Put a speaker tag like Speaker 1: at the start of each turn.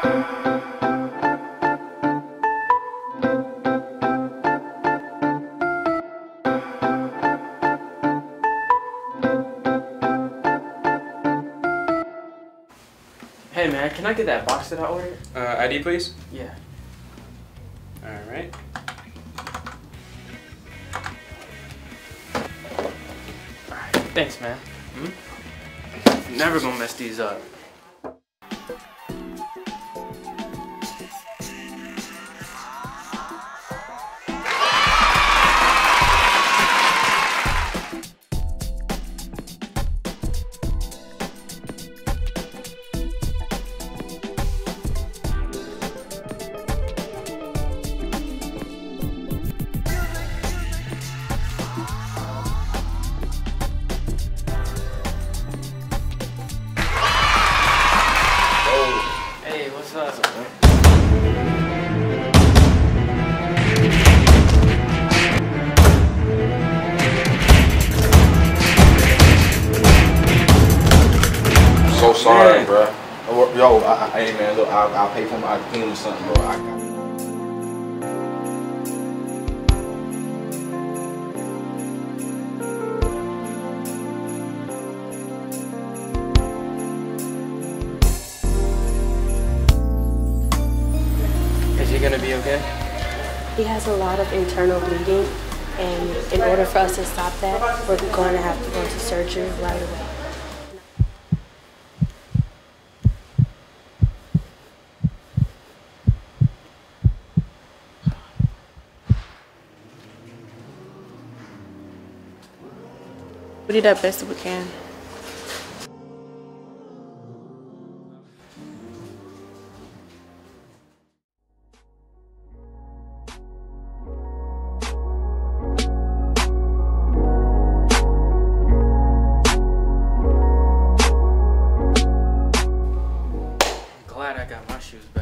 Speaker 1: Hey man, can I get that box that I ordered?
Speaker 2: ID please?
Speaker 1: Yeah.
Speaker 2: Alright.
Speaker 1: Alright, thanks man. Never gonna mess these up. Hey, what's up?
Speaker 3: So sorry, bro. Yo, hey man, look, I'll pay for my clean or something, bro.
Speaker 1: Is he gonna be okay?
Speaker 4: He has a lot of internal bleeding, and in order for us to stop that, we're going to have to go into surgery right away.
Speaker 5: We did our best that we can.
Speaker 1: I'm glad I got my shoes back.